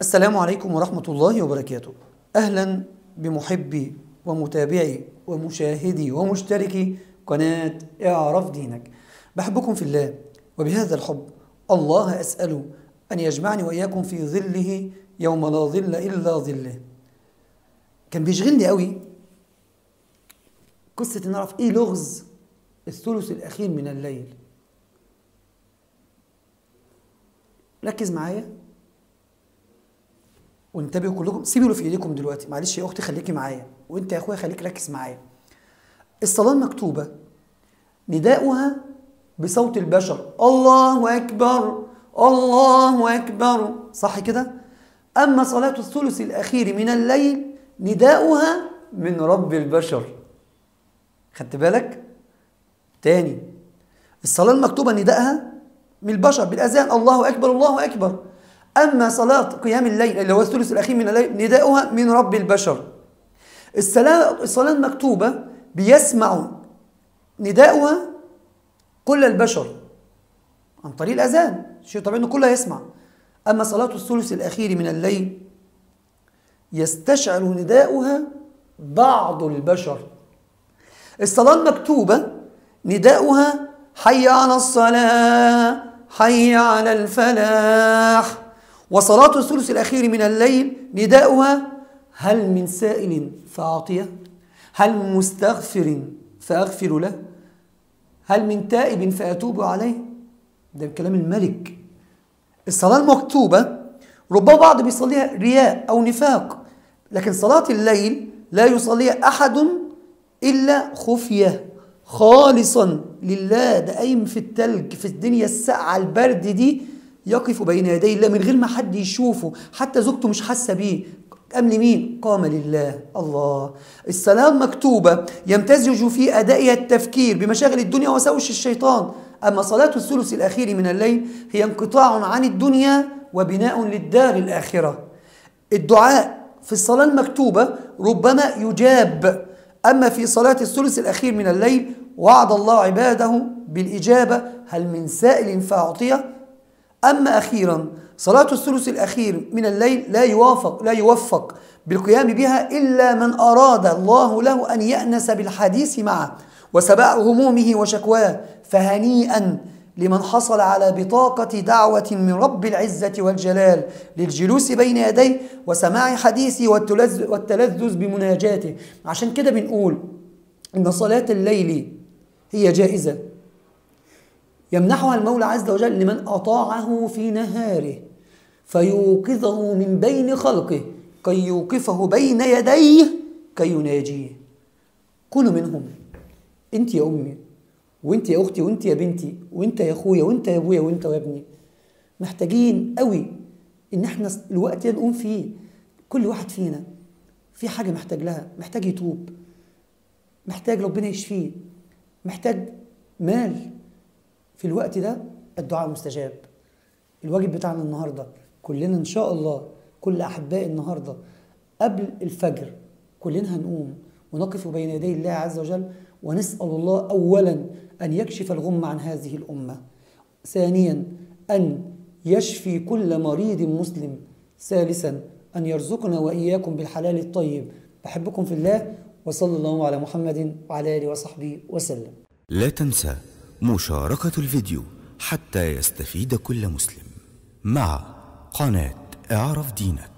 السلام عليكم ورحمة الله وبركاته. أهلا بمحبي ومتابعي ومشاهدي ومشتركي قناة اعرف دينك. بحبكم في الله، وبهذا الحب الله أسأله أن يجمعني وإياكم في ظله يوم لا ظل إلا ظله. كان بيشغلني قوي قصة إن أعرف إيه لغز الثلث الأخير من الليل. ركز معايا وانتبهوا كلكم، سيبوا له في ايديكم دلوقتي. معلش يا اختي خليكي معايا، وانت يا اخويا خليك ركز معايا. الصلاة المكتوبة نداؤها بصوت البشر، الله أكبر الله أكبر، صح كده؟ أما صلاة الثلث الأخير من الليل نداؤها من رب البشر. خدت بالك؟ تاني، الصلاة المكتوبة نداءها من البشر بالأذان، الله أكبر الله أكبر. أما صلاة قيام الليل اللي هو الثلث الأخير من الليل نداؤها من رب البشر. الصلاة المكتوبة بيسمع نداؤها كل البشر عن طريق الأذان، شيء طبيعي إنه كله يسمع. أما صلاة الثلث الأخير من الليل يستشعر نداؤها بعض البشر. الصلاة المكتوبة نداؤها حي على الصلاة حي على الفلاح. وصلاة الثلث الأخير من الليل نداؤها هل من سائل فأعطيه، هل من مستغفر فأغفر له، هل من تائب فأتوب عليه. ده كلام الملك. الصلاة المكتوبة ربما بعض بيصليها رياء أو نفاق، لكن صلاة الليل لا يصليها أحد إلا خفية خالصا لله. ده قايم في التلج في الدنيا الساقعة البرد دي، يقف بين يدي الله من غير ما حد يشوفه، حتى زوجته مش حاسة بيه. قام لمين؟ قام لله. الله. الصلاة المكتوبة يمتزج في أدائها التفكير بمشاغل الدنيا وسوش الشيطان. أما صلاة الثلث الأخير من الليل هي انقطاع عن الدنيا وبناء للدار الآخرة. الدعاء في الصلاة المكتوبة ربما يجاب. أما في صلاة الثلث الأخير من الليل وعد الله عباده بالإجابة هل من سائل فأعطيه. أما أخيرا صلاة الثلث الأخير من الليل لا يوفق بالقيام بها إلا من أراد الله له أن يأنس بالحديث معه وسباع همومه وشكواه. فهنيئا لمن حصل على بطاقة دعوة من رب العزة والجلال للجلوس بين يديه وسماع حديثه والتلذذ بمناجاته. عشان كده بنقول إن صلاة الليل هي جائزة يمنحها المولى عز وجل لمن أطاعه في نهاره فيوقظه من بين خلقه كي يوقفه بين يديه كي يناجيه. كونوا منهم. انت يا أمي، وانت يا أختي، وانت يا بنتي، وانت يا أخويا، وانت يا أبويا، وانت يا ابني. محتاجين قوي إن احنا الوقت نقوم فيه. كل واحد فينا في حاجة محتاج لها، محتاج يتوب، محتاج ربنا يشفيه، محتاج مال. في الوقت ده الدعاء مستجاب. الواجب بتاعنا النهاردة كلنا إن شاء الله، كل أحبائي النهاردة قبل الفجر كلنا هنقوم ونقف بين يدي الله عز وجل ونسأل الله أولا أن يكشف الغم عن هذه الأمة، ثانيا أن يشفي كل مريض مسلم، ثالثا أن يرزقنا وإياكم بالحلال الطيب. بحبكم في الله، وصلى الله على محمد وعلى آله وصحبه وسلم. لا تنسى مشاركة الفيديو حتى يستفيد كل مسلم مع قناة اعرف دينك.